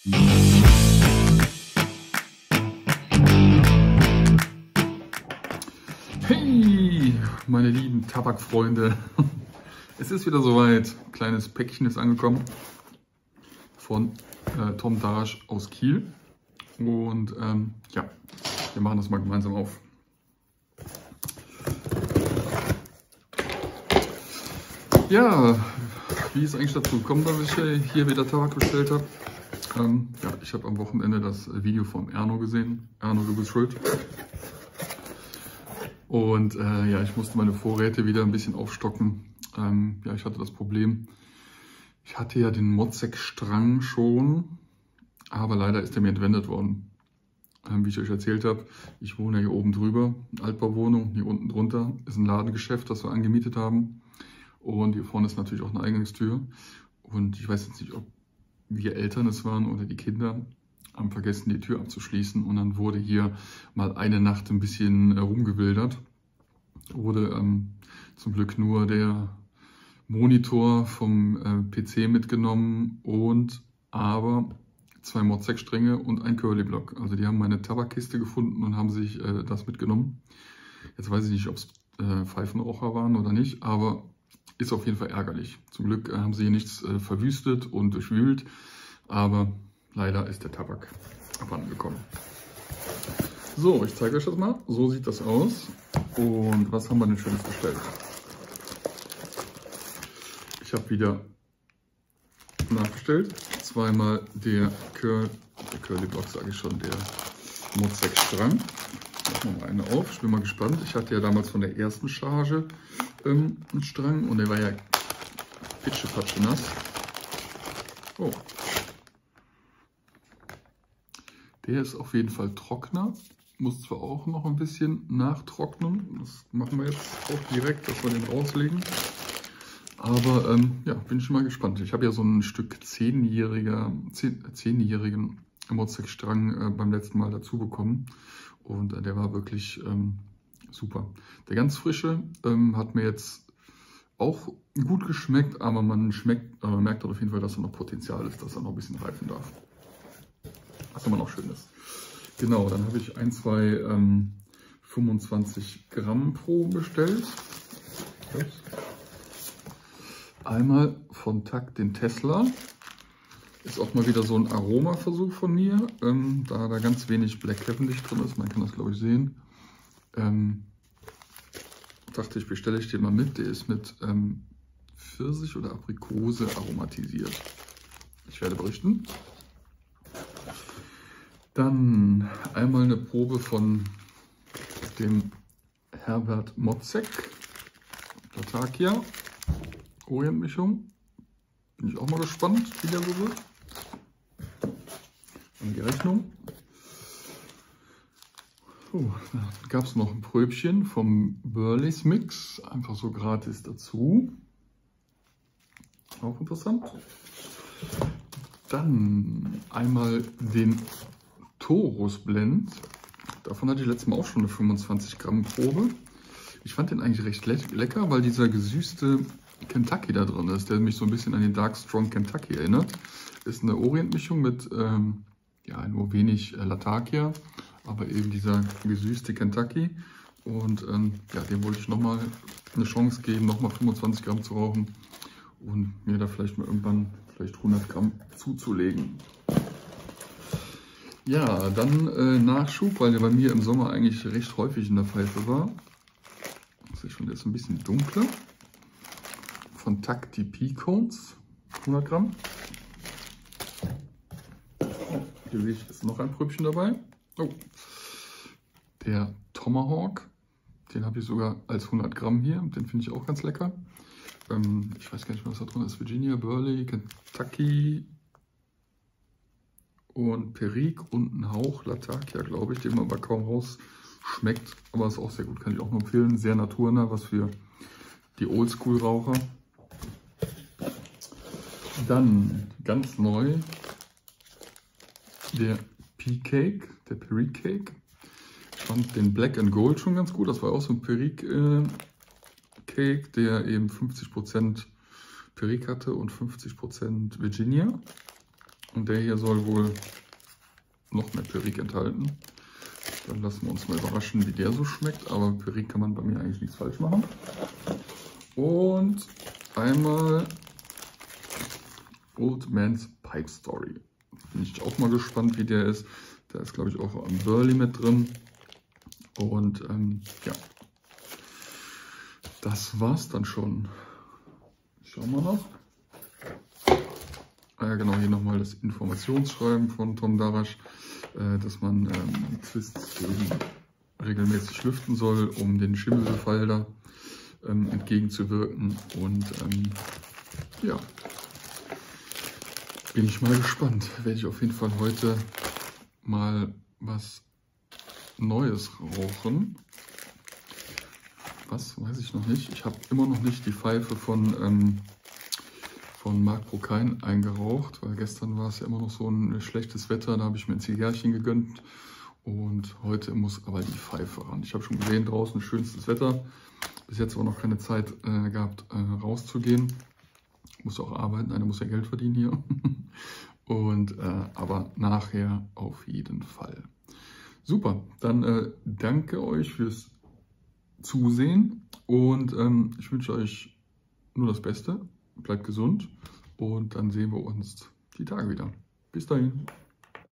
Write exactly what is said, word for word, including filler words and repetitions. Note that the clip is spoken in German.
Hey, meine lieben Tabakfreunde, es ist wieder soweit. Ein kleines Päckchen ist angekommen von äh, Tom Darasch aus Kiel. Und ähm, ja, wir machen das mal gemeinsam auf. Ja, wie ist eigentlich dazu gekommen, dass ich hier wieder Tabak bestellt habe? Ähm, ja, ich habe am Wochenende das Video vom Erno gesehen. Erno, du bist schuld. Und äh, ja, ich musste meine Vorräte wieder ein bisschen aufstocken. Ähm, ja, ich hatte das Problem, ich hatte ja den Motzek-Strang schon, aber leider ist der mir entwendet worden. Ähm, wie ich euch erzählt habe, ich wohne hier oben drüber, eine Altbauwohnung, hier unten drunter ist ein Ladengeschäft, das wir angemietet haben. Und hier vorne ist natürlich auch eine Eingangstür. Und ich weiß jetzt nicht, ob wir Eltern es waren oder die Kinder, haben vergessen, die Tür abzuschließen. Und dann wurde hier mal eine Nacht ein bisschen rumgewildert. Wurde ähm, zum Glück nur der Monitor vom äh, P C mitgenommen und aber zwei Motzek-Stränge und ein Curly-Block. Also die haben meine Tabakkiste gefunden und haben sich äh, das mitgenommen. Jetzt weiß ich nicht, ob es äh, Pfeifenraucher waren oder nicht, aber ist auf jeden Fall ärgerlich. Zum Glück äh, haben sie hier nichts äh, verwüstet und durchwühlt, aber leider ist der Tabak abhanden gekommen. So, ich zeige euch das mal. So sieht das aus. Und was haben wir denn Schönes bestellt? Ich habe wieder nachbestellt. Zweimal der, Cur der Curly Block, sage ich schon, der Motzek Strang. Machen wir mal eine auf. Ich bin mal gespannt. Ich hatte ja damals von der ersten Charge ähm, einen Strang und der war ja pitschepatsche nass. Oh. Der ist auf jeden Fall trockener. Muss zwar auch noch ein bisschen nachtrocknen. Das machen wir jetzt auch direkt, dass wir den rauslegen. Aber ähm, ja, bin ich schon mal gespannt. Ich habe ja so ein Stück zehnjähriger, zehn, zehnjährigen Motzek-Strang äh, beim letzten Mal dazu bekommen. Und äh, der war wirklich ähm, super. Der ganz frische ähm, hat mir jetzt auch gut geschmeckt, aber man, schmeckt, äh, man merkt auf jeden Fall, dass da noch Potenzial ist, dass er noch ein bisschen reifen darf. Was immer noch schön ist. Genau, dann habe ich ein, zwei ähm, fünfundzwanzig Gramm Proben bestellt. Ups. Einmal von Takt den Tesla. Ist auch mal wieder so ein Aromaversuch von mir, ähm, da da ganz wenig Black Cavendish drin ist. Man kann das, glaube ich, sehen. Ähm, dachte ich, bestelle ich den mal mit. Der ist mit ähm, Pfirsich oder Aprikose aromatisiert. Ich werde berichten. Dann einmal eine Probe von dem Herbert Motzek, Latakia, Orientmischung. Bin ich auch mal gespannt, wie der so wird. Dann die Rechnung. So, dann gab es noch ein Pröbchen vom Burley's Mix, einfach so gratis dazu. Auch interessant. Dann einmal den Taurus Blend. Davon hatte ich letztes Mal auch schon eine fünfundzwanzig Gramm Probe. Ich fand den eigentlich recht le lecker, weil dieser gesüßte Kentucky da drin ist, der mich so ein bisschen an den Dark Strong Kentucky erinnert. Ist eine Orientmischung mit ähm, ja, nur wenig äh, Latakia, aber eben dieser gesüßte Kentucky. Und ähm, ja, dem wollte ich nochmal eine Chance geben, nochmal fünfundzwanzig Gramm zu rauchen und mir da vielleicht mal irgendwann vielleicht hundert Gramm zuzulegen. Ja, dann äh, Nachschub, weil der bei mir im Sommer eigentlich recht häufig in der Pfeife war. Das ist schon jetzt ein bisschen dunkler. Von Takt die P-Cones, hundert Gramm. Hier sehe ich, ist noch ein Pröbchen dabei. Oh. Der Tomahawk, den habe ich sogar als hundert Gramm hier. Den finde ich auch ganz lecker. Ähm, ich weiß gar nicht, was da drin ist. Virginia, Burley, Kentucky und Perique und ein Hauch Latakia, glaube ich, den man aber kaum raus schmeckt. Aber ist auch sehr gut, kann ich auch nur empfehlen. Sehr naturnah, was für die Oldschool-Raucher. Dann ganz neu der P-Cake, der Perique Cake. Ich fand den Black and Gold schon ganz gut. Das war auch so ein Perique äh, Cake, der eben fünfzig Prozent Perique hatte und fünfzig Prozent Virginia. Und der hier soll wohl noch mehr Perique enthalten. Dann lassen wir uns mal überraschen, wie der so schmeckt. Aber Perique kann man bei mir eigentlich nichts falsch machen. Und einmal Old Man's Pipe Story. Bin ich auch mal gespannt, wie der ist. Da ist, glaube ich, auch ein Burley mit drin. Und ähm, ja, das war's dann schon. Schauen wir noch. Ah ja, genau, hier nochmal das Informationsschreiben von Tom Darasch, äh, dass man ähm, die Twists regelmäßig lüften soll, um den Schimmelbefall da ähm, entgegenzuwirken. Und ähm, ja, bin ich mal gespannt. Werde ich auf jeden Fall heute mal was Neues rauchen. Was, weiß ich noch nicht. Ich habe immer noch nicht die Pfeife von, ähm, von Marc Brocain eingeraucht, weil gestern war es ja immer noch so ein schlechtes Wetter. Da habe ich mir ein Zigarrchen gegönnt und heute muss aber die Pfeife ran. Ich habe schon gesehen, draußen schönstes Wetter. Bis jetzt aber noch keine Zeit äh, gehabt, äh, rauszugehen. Muss auch arbeiten, einer muss ja Geld verdienen hier. Und äh, aber nachher auf jeden Fall. Super, dann äh, danke euch fürs Zusehen und ähm, ich wünsche euch nur das Beste. Bleibt gesund und dann sehen wir uns die Tage wieder. Bis dahin.